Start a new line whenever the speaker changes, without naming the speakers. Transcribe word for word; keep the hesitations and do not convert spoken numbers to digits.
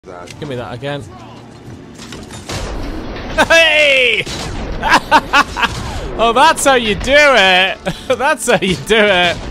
Give me that again. Hey! Oh, that's how you do it. That's how you do it.